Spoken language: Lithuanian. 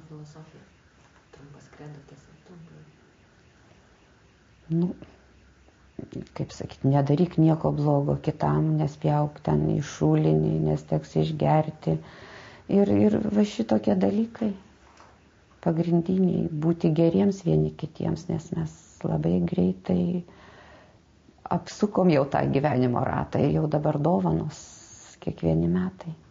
filosofija? Trumpas kredo tiesiog trumpai. Nu, kaip sakyti, nedaryk nieko blogo kitam, nespjauk ten į šulinį, nes teks išgerti. Ir va šitokie dalykai pagrindiniai, būti geriems vieni kitiems, nes mes labai greitai apsukom jau tą gyvenimo ratą ir jau dabar dovanos kiekvieni metai.